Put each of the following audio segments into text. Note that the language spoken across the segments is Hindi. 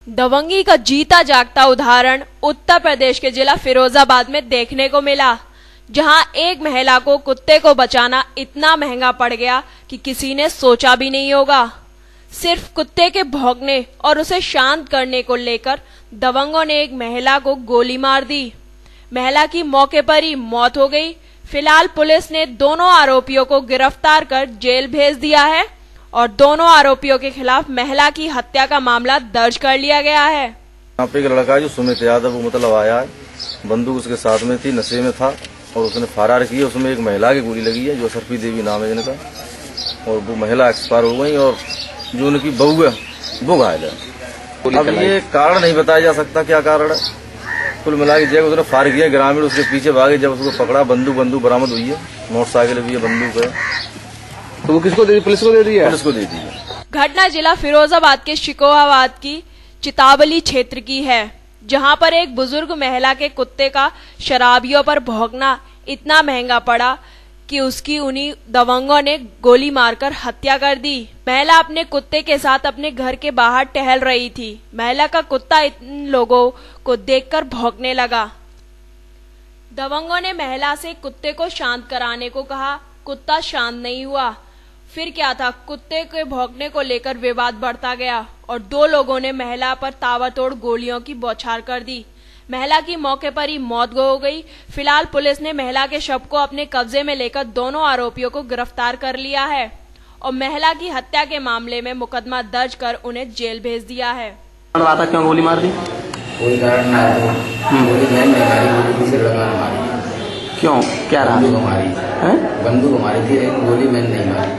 दबंगी का जीता जागता उदाहरण उत्तर प्रदेश के जिला फिरोजाबाद में देखने को मिला, जहां एक महिला को कुत्ते को बचाना इतना महंगा पड़ गया कि किसी ने सोचा भी नहीं होगा। सिर्फ कुत्ते के भौंकने और उसे शांत करने को लेकर दबंगों ने एक महिला को गोली मार दी। महिला की मौके पर ही मौत हो गई। फिलहाल पुलिस ने दोनों आरोपियों को गिरफ्तार कर जेल भेज दिया है और दोनों आरोपियों के खिलाफ महिला की हत्या का मामला दर्ज कर लिया गया है। यहाँ पे एक लड़का है जो सुमित यादव, वो मतलब आया है, बंदूक उसके साथ में थी, नशे में था और उसने फरार किया। उसमें एक महिला की गोली लगी है जो सरफी देवी नाम है जिनका, और वो महिला एक्सपायर हो गई और जो उनकी बहू है वो घायल है। अब ये कारण नहीं बताया जा सकता क्या कारण है। कुल मिला के जब उसने फायर किया, ग्रामीण उसके पीछे भागे, जब उसको पकड़ा बंदूक बरामद हुई है, मोटरसाइकिल भी है, बंदूक है। तो वो किसको दे दी? पुलिस को दे दी है। पुलिस को दे दी है। घटना जिला फिरोजाबाद के शिकोहाबाद की चितावली क्षेत्र की है, जहां पर एक बुजुर्ग महिला के कुत्ते का शराबियों पर भौंकना इतना महंगा पड़ा कि उसकी उन्हीं दबंगों ने गोली मारकर हत्या कर दी। महिला अपने कुत्ते के साथ अपने घर के बाहर टहल रही थी। महिला का कुत्ता इन लोगों को देखकर भौंकने लगा। दबंगों ने महिला से कुत्ते को शांत कराने को कहा। कुत्ता शांत नहीं हुआ। फिर क्या था, कुत्ते के भौंकने को लेकर विवाद बढ़ता गया और दो लोगों ने महिला पर ताबड़तोड़ गोलियों की बौछार कर दी। महिला की मौके पर ही मौत हो गई। फिलहाल पुलिस ने महिला के शव को अपने कब्जे में लेकर दोनों आरोपियों को गिरफ्तार कर लिया है और महिला की हत्या के मामले में मुकदमा दर्ज कर उन्हें जेल भेज दिया है। क्यों गोली मार दी? कोई कारण ना है, गोली मैंने नहीं मारी, गोली किसी लड़का ने मारी। क्यों, क्या रहा? बंदूक हमारी है, बंदूक हमारी थी, लेकिन गोली मैंने नहीं मारी।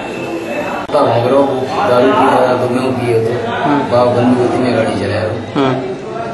दारू पी तो मैं पिए तो बाप बंदूक होती मैं गाड़ी चलाया।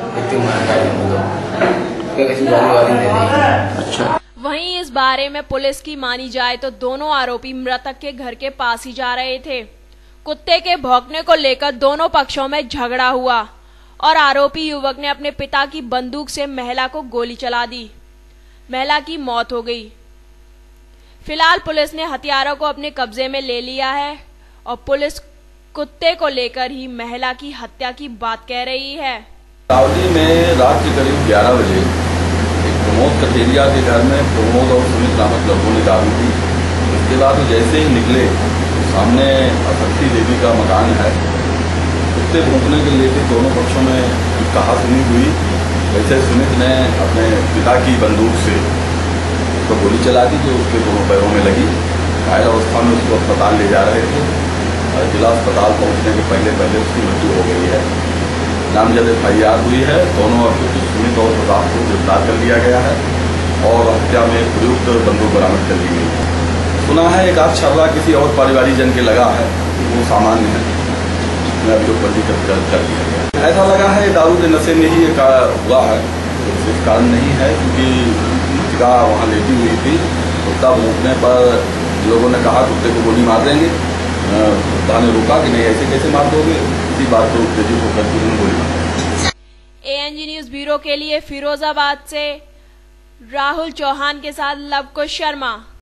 अच्छा। वहीं इस बारे में पुलिस की मानी जाए तो दोनों आरोपी मृतक के घर के पास ही जा रहे थे। कुत्ते के भौंकने को लेकर दोनों पक्षों में झगड़ा हुआ और आरोपी युवक ने अपने पिता की बंदूक से महिला को गोली चला दी। महिला की मौत हो गई। फिलहाल पुलिस ने हथियारों को अपने कब्जे में ले लिया है और पुलिस कुत्ते को लेकर ही महिला की हत्या की बात कह रही है। चितावली में रात के करीब 11 बजे एक प्रमोद कथेरिया के घर में प्रमोद और सुमित नामक लड़कों ने दारू पी। उसके बाद जैसे ही निकले, सामने सरफी देवी का मकान है। कुत्ते भौंकने के लेकर दोनों पक्षों में कहासुनी हुई। वैसे सुमित ने अपने पिता की बंदूक से उसको गोली चला दी जो उसके दोनों पैरों में लगी। घायल अवस्था में उसको अस्पताल ले जा रहे थे। जिला अस्पताल पहुंचने के पहले उसकी मृत्यु हो गई है। नामजद FIR हुई है। दोनों आरोपी सुमित और प्रताप को गिरफ्तार कर लिया गया है और हत्या में प्रयुक्त बंदूक बरामद कर ली गई है। सुना है एक आध छर्रा किसी और पारिवारिक जन के लगा है, वो सामान्य है, मैं अभियोग पंजीकृत कर दिया गया। ऐसा लगा है दारू के नशे में ही हुआ है, विशेष कारण नहीं है, क्योंकि मृतिका वहाँ लेटी हुई थी। कुत्ता भौंकने पर लोगों ने कहा कुत्ते को गोली मार देंगे। कुत्ता ने रोका कि नहीं, ऐसे कैसे मार दोगे, इसी बात को उत्तेजित होकर गोली मार। ANG न्यूज ब्यूरो के लिए फिरोजाबाद से राहुल चौहान के साथ लवकुश शर्मा।